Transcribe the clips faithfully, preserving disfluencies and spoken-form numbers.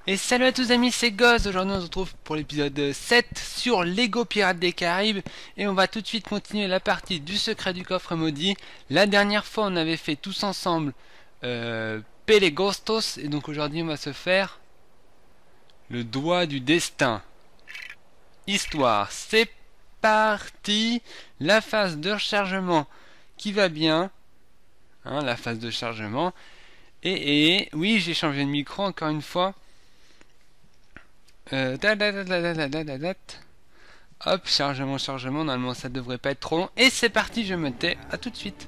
Et salut à tous amis, c'est Goz. Aujourd'hui on se retrouve pour l'épisode sept sur Lego Pirates des Caraïbes. Et on va tout de suite continuer la partie du secret du coffre maudit. La dernière fois on avait fait tous ensemble euh, Pelegostos. Et donc aujourd'hui on va se faire le doigt du destin. Histoire, c'est parti. La phase de rechargement qui va bien. Hein, la phase de chargement. Et, et oui, j'ai changé de micro encore une fois. Euh, da, da, da, da, da, da, da, da. Hop, chargement, chargement, normalement ça devrait pas être trop long. Et c'est parti, je me tais, à tout de suite.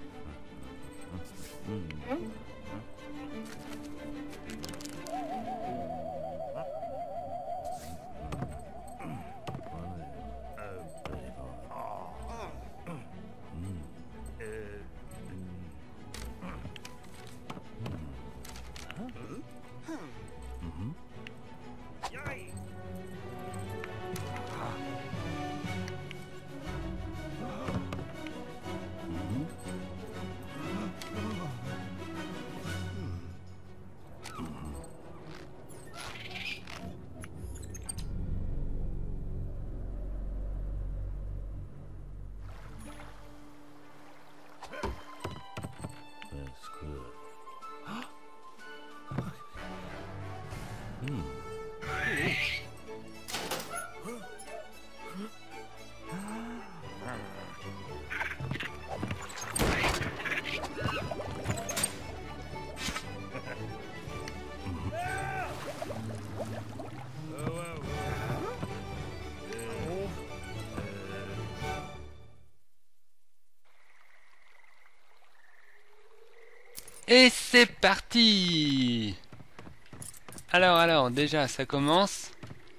Et c'est parti. Alors, alors, déjà, ça commence.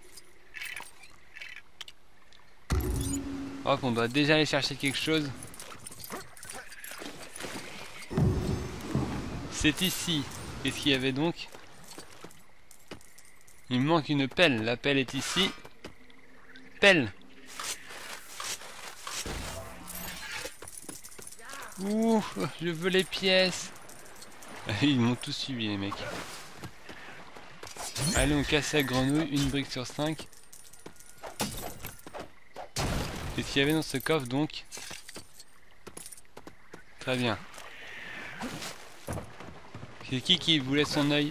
Hop, on doit déjà aller chercher quelque chose. C'est ici. Qu'est-ce qu'il y avait donc? Il me manque une pelle. La pelle est ici. Pelle. Ouh, je veux les pièces. Ils m'ont tous suivi les mecs. Allez, on casse la grenouille, une brique sur cinq. Qu'est-ce qu'il y avait dans ce coffre donc? Très bien. C'est qui qui voulait son œil?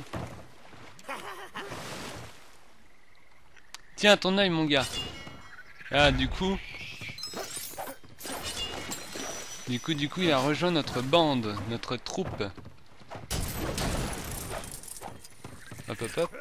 Tiens, ton œil mon gars. Ah, du coup... Du coup, du coup, il a rejoint notre bande, notre troupe. Hop, hop, hop.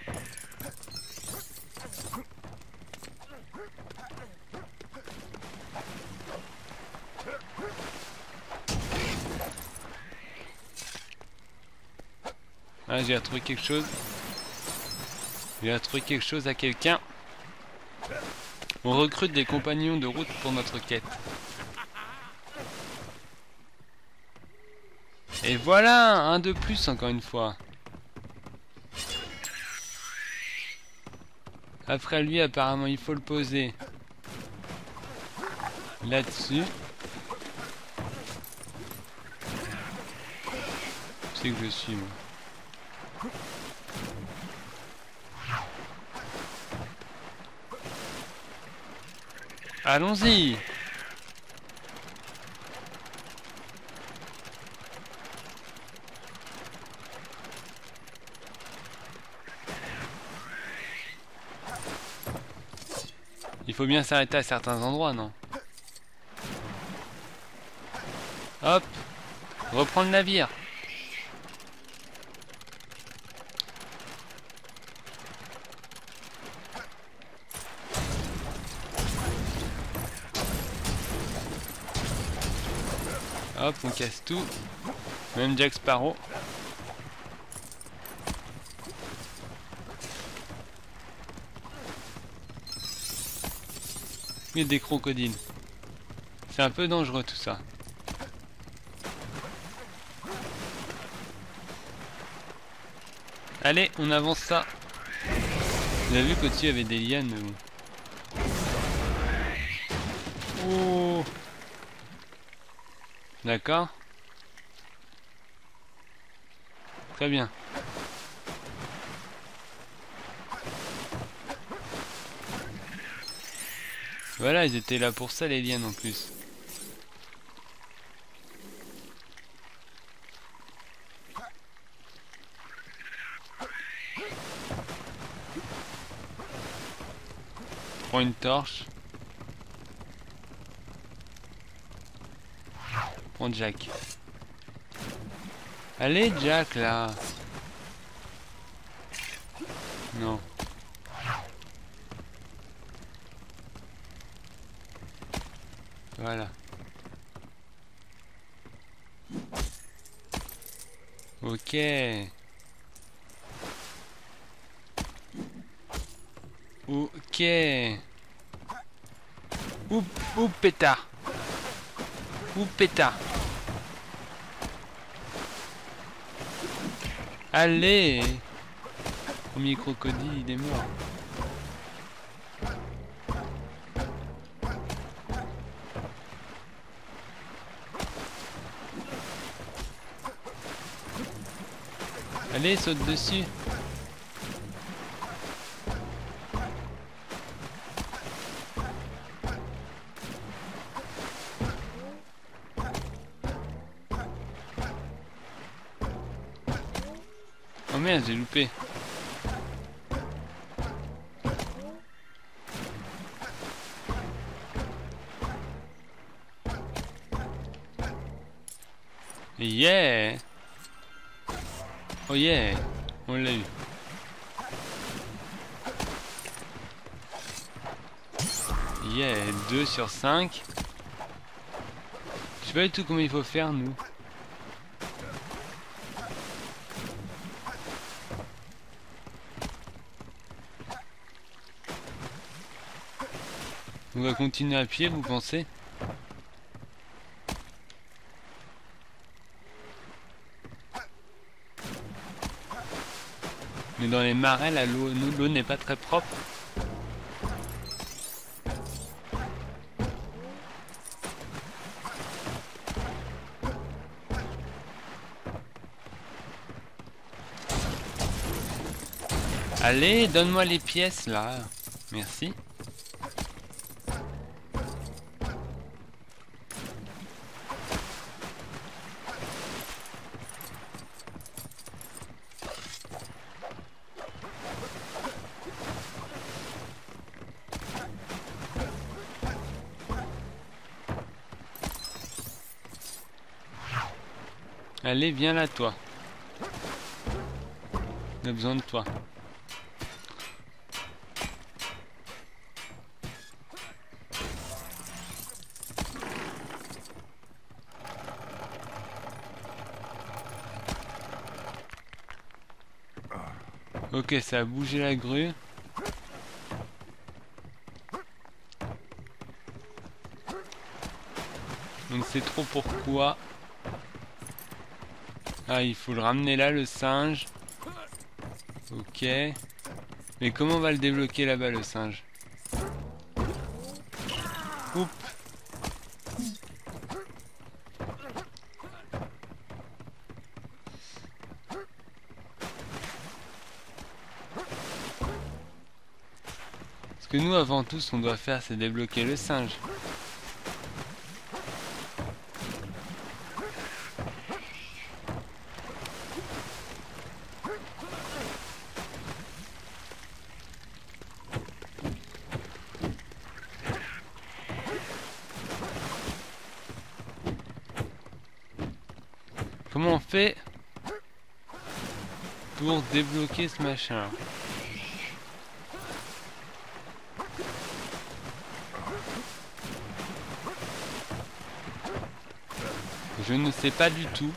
Ah, j'ai retrouvé quelque chose. J'ai retrouvé quelque chose à quelqu'un. On recrute des compagnons de route pour notre quête. Et voilà, un de plus encore une fois. Après lui, apparemment, il faut le poser là-dessus. Je sais que je suis, moi. Allons-y! Il faut bien s'arrêter à certains endroits, non? Hop! Reprends le navire! Hop, on casse tout. Même Jack Sparrow. Il y a des crocodiles. C'est un peu dangereux tout ça. Allez, on avance ça. Vous avez vu qu'au-dessus il y avait des lianes ou... Oh. D'accord. Très bien. Voilà, ils étaient là pour ça les liens en plus. Prends une torche. Prends Jack. Allez Jack là. Non. Voilà. Ok. Ok. Oup, oup, pétard. Oup, pétard. Allez. Premier crocodile, il est mort. Allez, saute dessus. Oh merde, j'ai loupé. Yeah. Oh yeah. On l'a eu. Yeah, deux sur cinq. Je sais pas du tout comment il faut faire nous. On va continuer à pied, vous pensez? Mais dans les marais, là, l'eau l'eau n'est pas très propre. Allez, donne-moi les pièces, là. Merci. Allez, viens là, toi. On a besoin de toi. Ok, ça a bougé la grue. Donc c'est trop pourquoi. Ah, il faut le ramener là, le singe. Ok. Mais comment on va le débloquer là-bas, le singe? Oups. Ce que nous, avant tout, ce qu'on doit faire, c'est débloquer le singe. Comment on fait pour débloquer ce machin? Je ne sais pas du tout.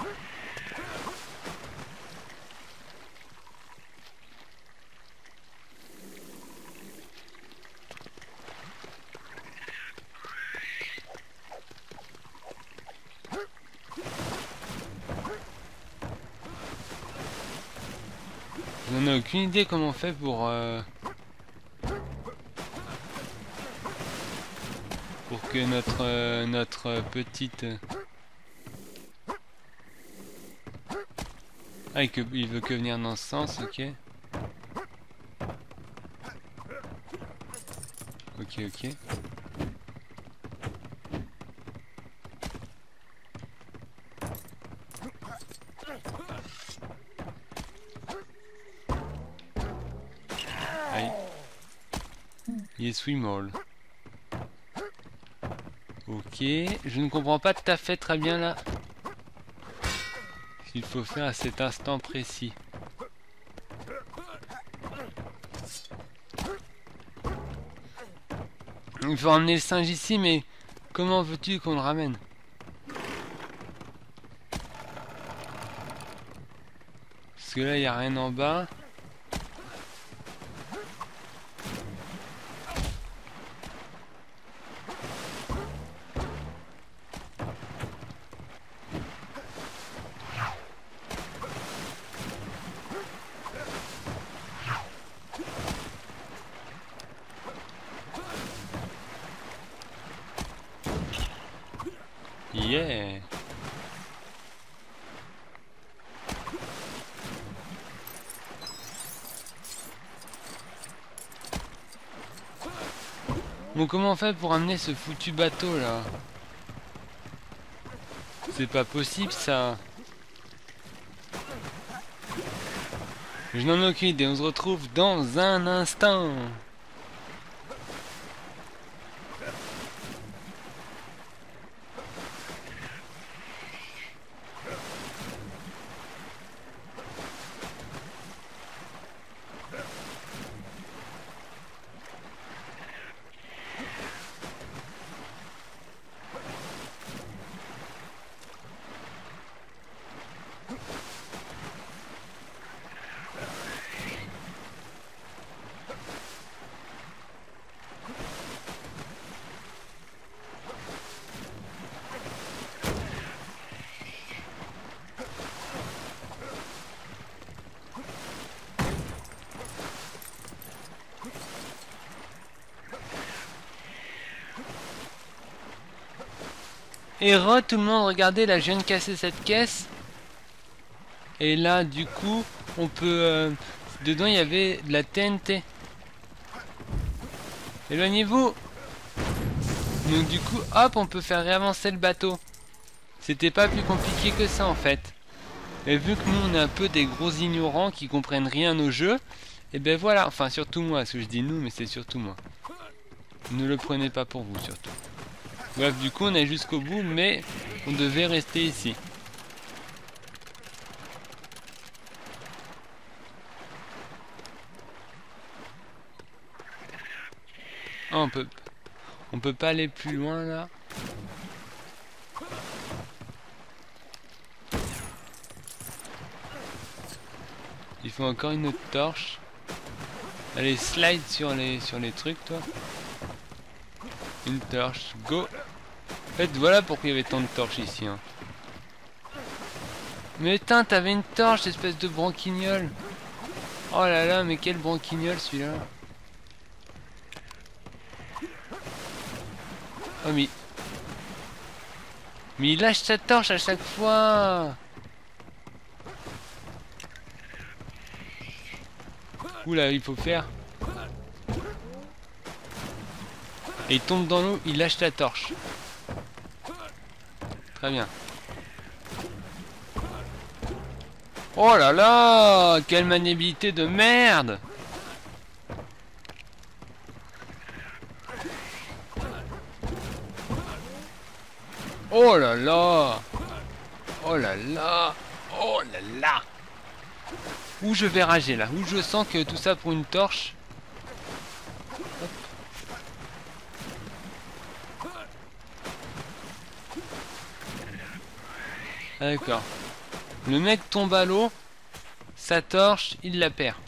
Je n'en ai aucune idée comment on fait pour... Euh... pour que notre, euh, notre petite... Ah, et que, il veut que venir dans ce sens, ok. Ok, ok. Yes we all. Ok, je ne comprends pas tout à fait très bien là ce qu'il faut faire à cet instant précis. Il faut ramener le singe ici, mais comment veux-tu qu'on le ramène? Parce que là, il n'y a rien en bas. Yeah. Bon, comment on fait pour amener ce foutu bateau là? C'est pas possible ça. Je n'en ai aucune idée, on se retrouve dans un instant. Et re, tout le monde, regardez, là je viens de casser cette caisse. Et là, du coup, on peut... Euh, dedans, il y avait de la T N T. Éloignez-vous. Donc du coup, hop, on peut faire réavancer le bateau. C'était pas plus compliqué que ça, en fait. Et vu que nous, on est un peu des gros ignorants qui comprennent rien au jeu, et ben voilà, enfin, surtout moi, parce que je dis nous, mais c'est surtout moi. Ne le prenez pas pour vous, surtout. Bref, du coup, on est jusqu'au bout, mais on devait rester ici. Ah, on peut... On peut pas aller plus loin, là. Il faut encore une autre torche. Allez, slide sur les, sur les trucs, toi. Une torche, go. En fait, voilà pourquoi il y avait tant de torches ici. Hein. Mais putain, t'avais une torche, espèce de branquignol. Oh là là, mais quel branquignol celui-là. Oh mais... Mais il lâche sa torche à chaque fois. Oula, il faut faire. Et il tombe dans l'eau, il lâche la torche. Très bien. Oh là là, quelle maniabilité de merde. Oh là là. Oh là là. Oh là là. Où je vais rager là. Où je sens que tout ça pour une torche. Hop. Ah, d'accord. Le mec tombe à l'eau. Sa torche, il la perd.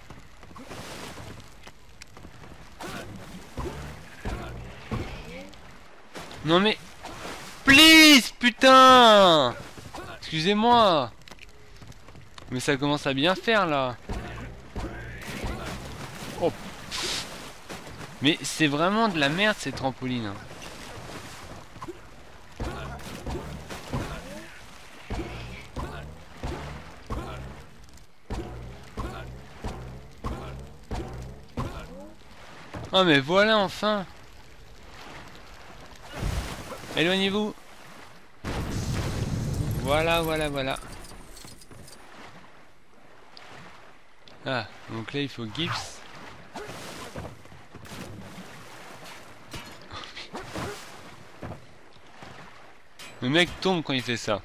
Non mais... Please, putain. Excusez-moi. Mais ça commence à bien faire là. Oh. Mais c'est vraiment de la merde ces trampolines. Hein. Oh mais voilà enfin. Éloignez-vous. Voilà, voilà, voilà. Ah, donc là il faut Gibbs. Le mec tombe quand il fait ça.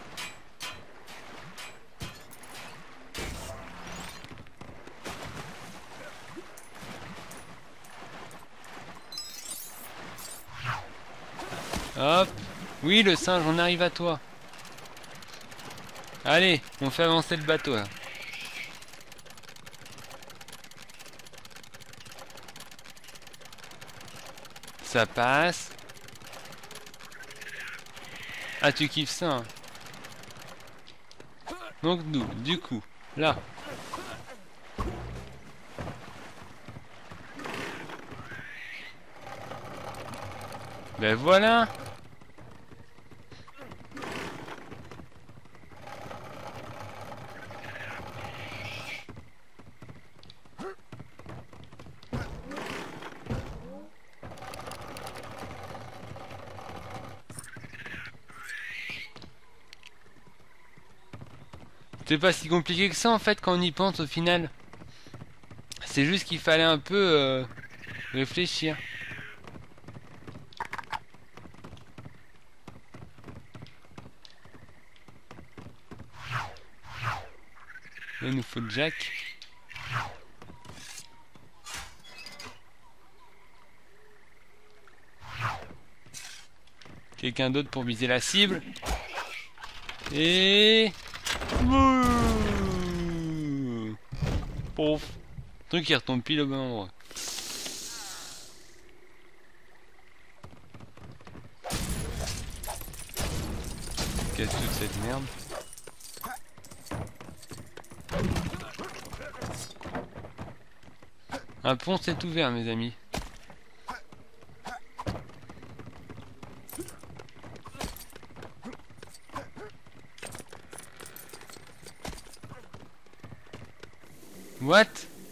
Hop. Oui, le singe, on arrive à toi. Allez, on fait avancer le bateau là. Ça passe. Ah, tu kiffes ça, hein. Donc nous, du coup, là. Ben voilà. C'est pas si compliqué que ça en fait quand on y pense au final. C'est juste qu'il fallait un peu euh, réfléchir. Là, il nous faut Jack. Quelqu'un d'autre pour viser la cible. Et... Pouf. Le truc qui retombe pile au bon endroit. Casse toute cette merde. Un pont s'est ouvert, mes amis. What?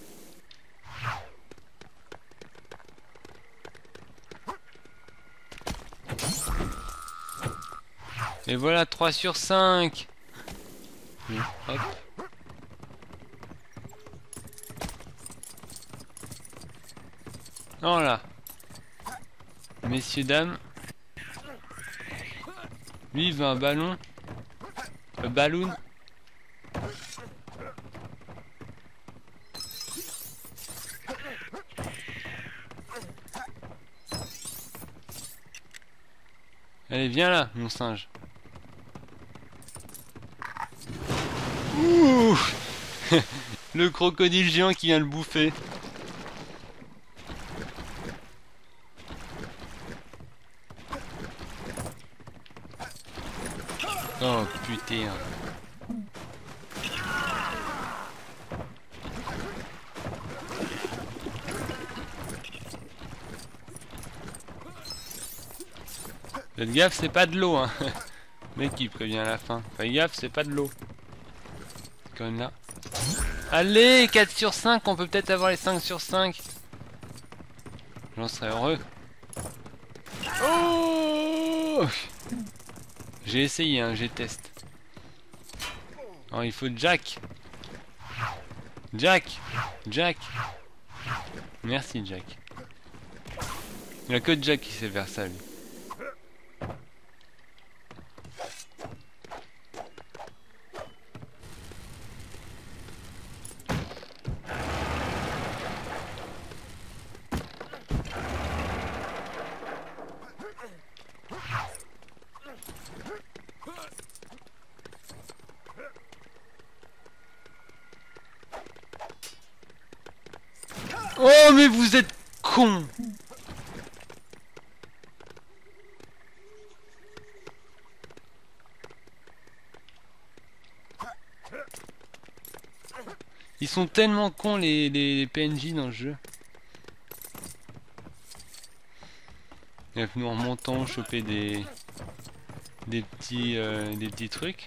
Et voilà, trois sur cinq. Hop. Voilà. Messieurs, dames. Lui, il veut un ballon. Un ballon. Allez, viens là, mon singe. Ouh. Le crocodile géant qui vient le bouffer. Oh putain. Faites gaffe, c'est pas de l'eau, hein. Le mec qui prévient à la fin. Faites gaffe, c'est pas de l'eau. Quand même là. Allez, quatre sur cinq, on peut peut-être avoir les cinq sur cinq. J'en serais heureux. Oh! J'ai essayé, hein, j'ai testé. Alors il faut Jack. Jack. Jack. Merci Jack. Il n'y a que Jack qui sait faire ça lui. Oh mais vous êtes cons. Ils sont tellement cons les, les, les P N J dans le jeu. Et nous en remontant choper des des petits euh, des petits trucs.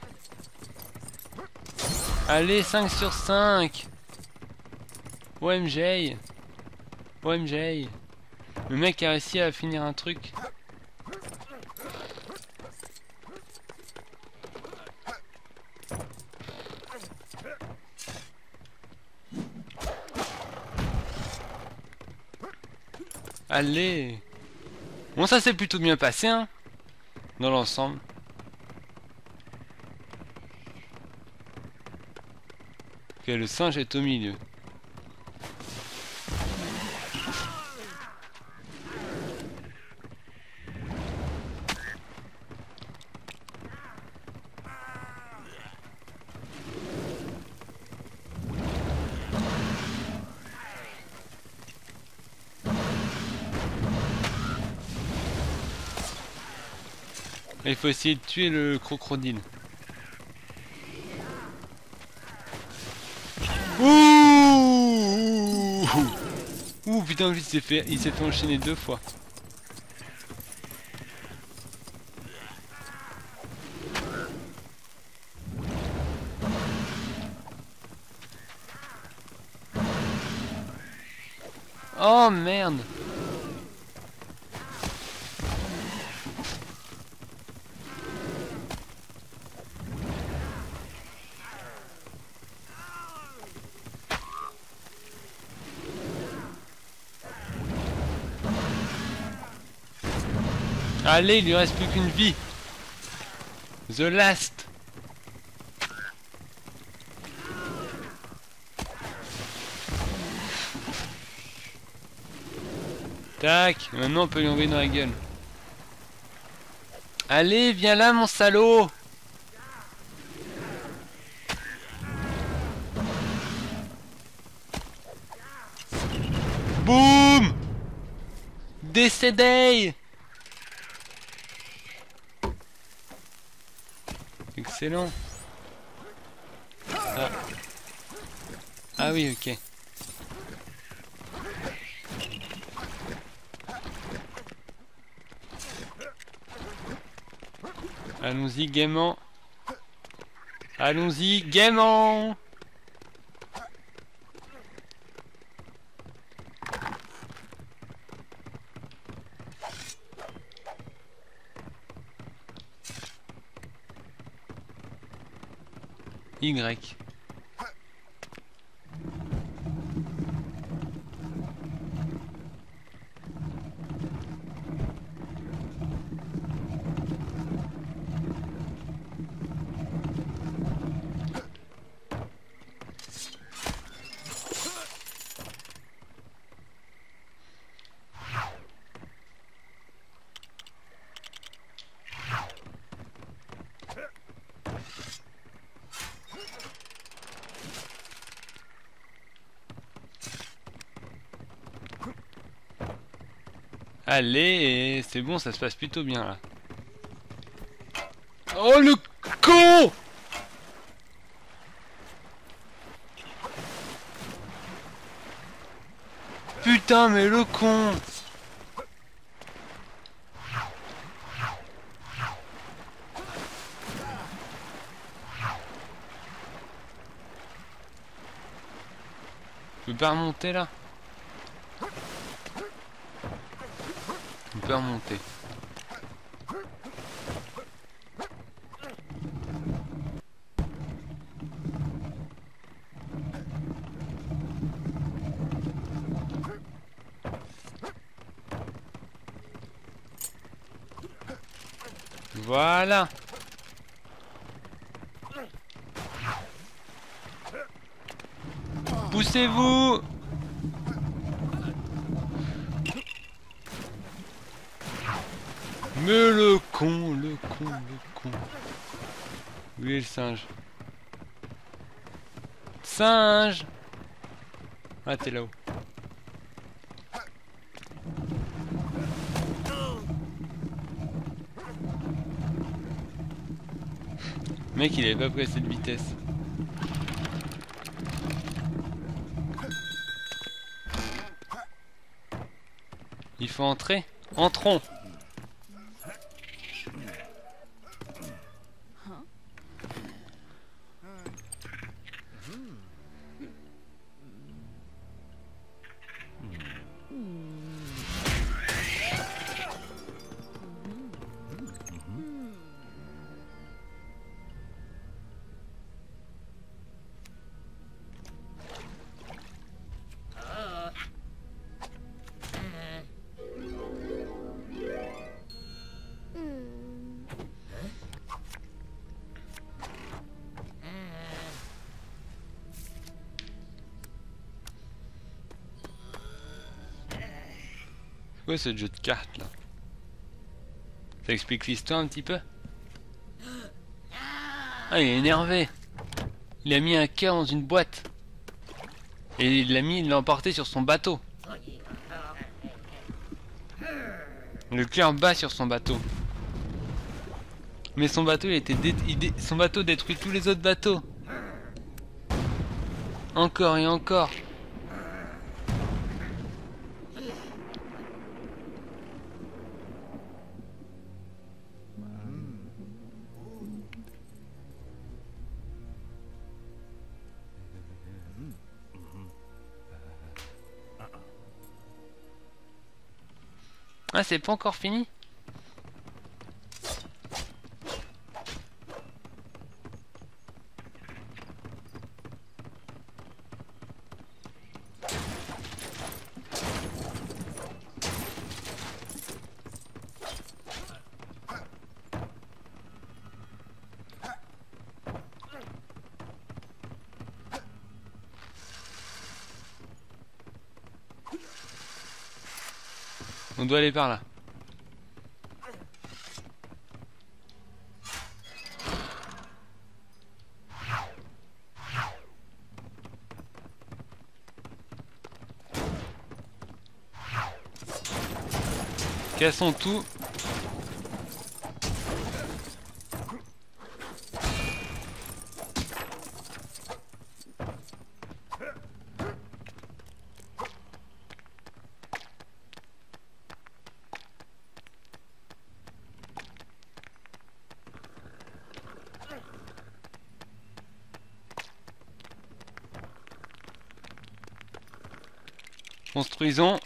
Allez, cinq sur cinq. O M G. O M G. Le mec a réussi à finir un truc. Allez. Bon, ça s'est plutôt bien passé, hein, dans l'ensemble. Ok, le singe est au milieu. Il faut essayer de tuer le crocodile. Ouh, ouh putain, il s'est fait, il s'est fait enchaîner deux fois. Oh merde. Allez, il lui reste plus qu'une vie. The last. Tac, maintenant on peut lui envoyer dans la gueule. Allez, viens là mon salaud. Boum. Décédé. Excellent. Ah. Ah oui, ok. Allons-y gaiement. Allons-y gaiement. Y. Allez, c'est bon, ça se passe plutôt bien là. Oh le con! Putain, mais le con! Je peux pas remonter là? Je peux remonter. Voilà. Poussez-vous. Mais le con, le con, le con. Où est le singe? Singe. Ah, t'es là-haut. Mec, il avait pas pris assez de vitesse. Il faut entrer. Entrons. quoi ce jeu de cartes là? Ça explique l'histoire un petit peu? Ah, il est énervé. Il a mis un cœur dans une boîte. Et il l'a mis, il l'a emporté sur son bateau. Le cœur bat sur son bateau. Mais son bateau, il était dé il dé son bateau détruit tous les autres bateaux. Encore et encore. Ah, c'est pas encore fini? On doit aller par là. Cassons tout. Construisons.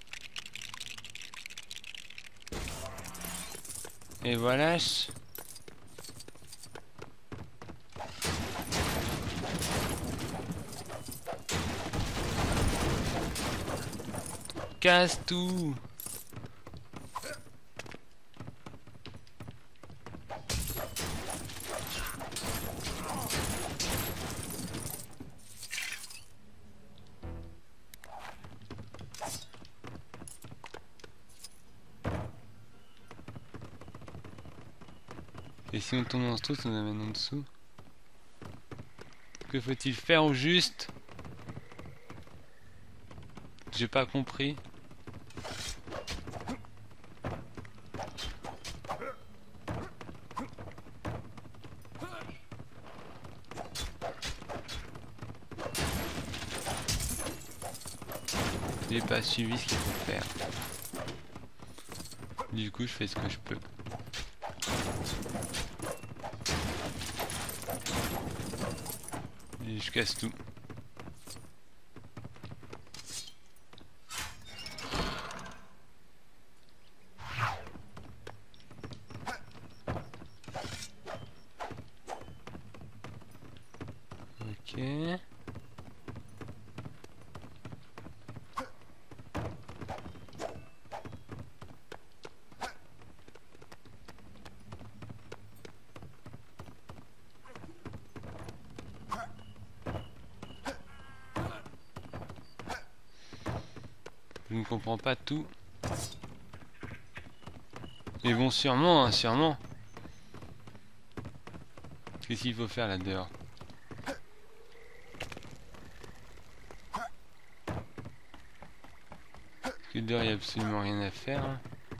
Et voilà. Casse tout. Et si on tombe dans ce trou, ça nous amène en dessous. Que faut-il faire au juste? J'ai pas compris. J'ai pas suivi ce qu'il faut faire. Du coup, je fais ce que je peux. Et je casse tout. Ok. Je ne comprends pas tout. Mais bon, sûrement, hein, sûrement. Qu'est-ce qu'il faut faire là dehors? Parce que dehors, il n'y a absolument rien à faire. Hein.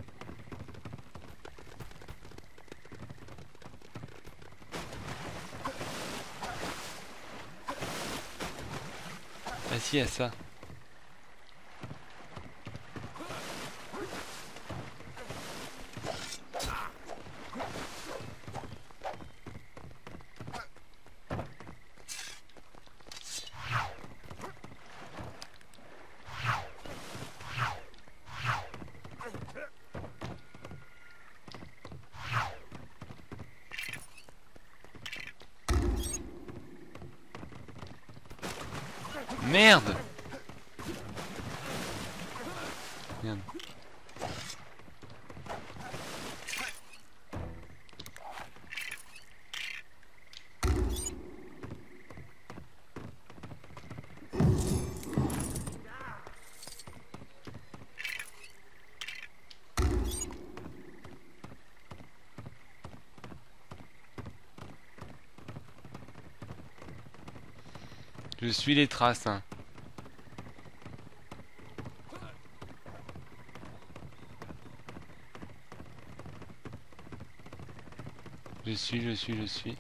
Ah si, il y a ça. Merde! Merde. Je suis les traces, hein. Je suis, je suis, je suis.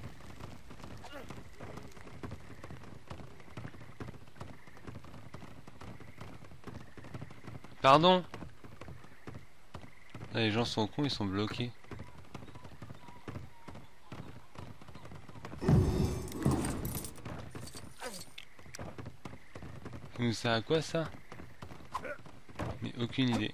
Pardon? Ah, les gens sont cons, ils sont bloqués. Ça nous sert à quoi ça? Mais aucune idée.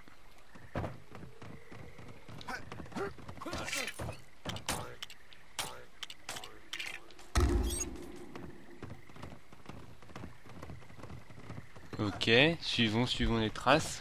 Ok, suivons, suivons les traces.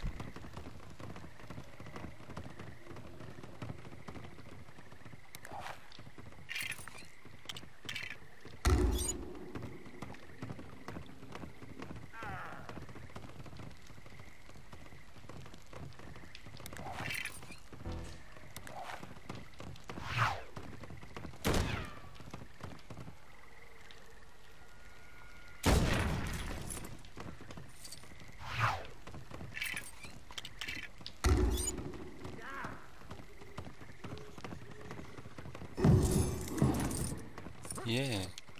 Yeah.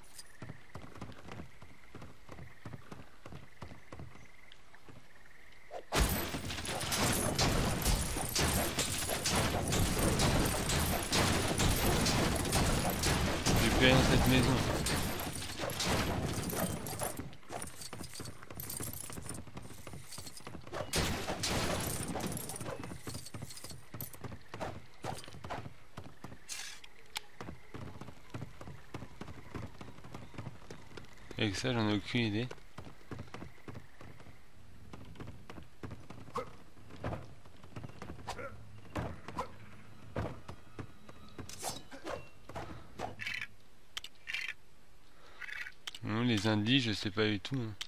J'ai pu aller dans cette maison. Avec ça, j'en ai aucune idée. Non, les indices, je sais pas du tout. Hein.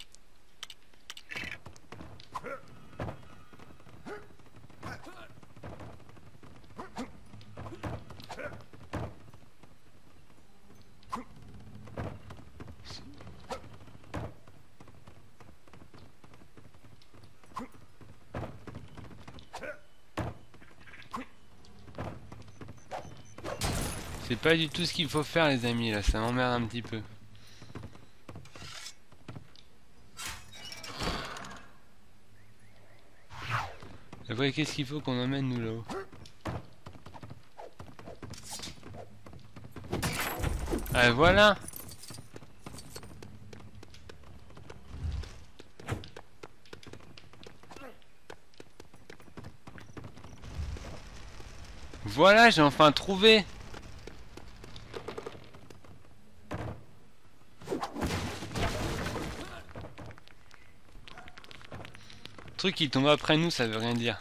C'est pas du tout ce qu'il faut faire, les amis, là, ça m'emmerde un petit peu. Après, qu'est-ce qu'il faut qu'on emmène, nous, là-haut? Ah, voilà! Voilà, j'ai enfin trouvé! Le truc qui tombe après nous, ça veut rien dire.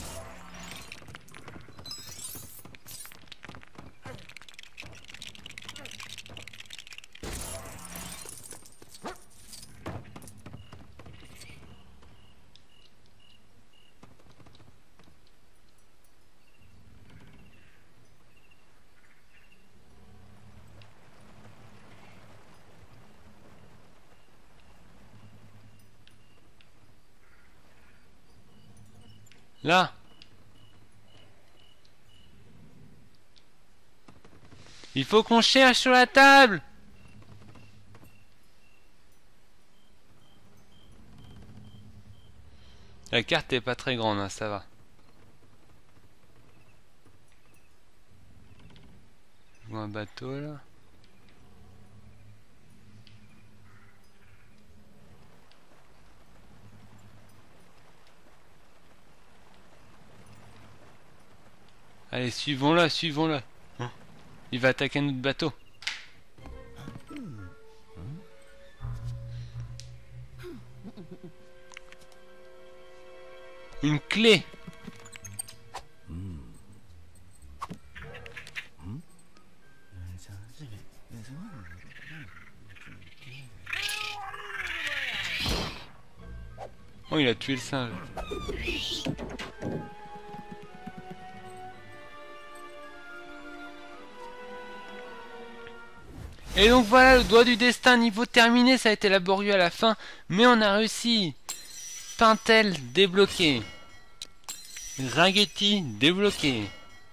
Là! Il faut qu'on cherche sur la table! La carte est pas très grande, hein, ça va. Je vois un bateau là. Allez, suivons-le, suivons-le. Hein, il va attaquer notre bateau. Une clé. Oh, il a tué le singe. Et donc voilà, le doigt du destin, niveau terminé, ça a été laborieux à la fin, mais on a réussi. Pintel débloqué. Raggeti débloqué.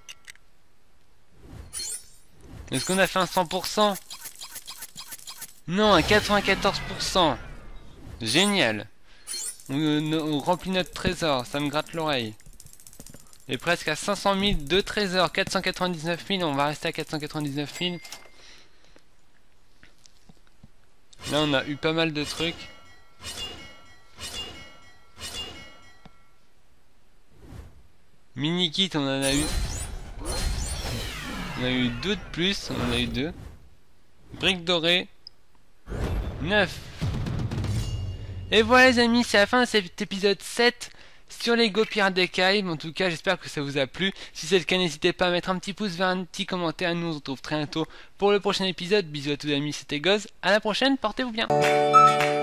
Est-ce qu'on a fait un cent pour cent? Non, un quatre-vingt-quatorze pour cent. Génial. On, on remplit notre trésor, ça me gratte l'oreille. Et presque à cinq cent mille de trésors, quatre cent quatre-vingt-dix-neuf mille, on va rester à quatre cent quatre-vingt-dix-neuf mille. Là on a eu pas mal de trucs. Mini kit on en a eu. On a eu deux de plus, on en a eu deux. Briques dorées. neuf. Et voilà les amis, c'est la fin de cet épisode sept sur Lego Pirates des Caraïbes. En tout cas j'espère que ça vous a plu. Si c'est le cas n'hésitez pas à mettre un petit pouce vers un petit commentaire. Nous on se retrouve très bientôt pour le prochain épisode. Bisous à tous les amis, c'était Goz. À la prochaine, portez-vous bien.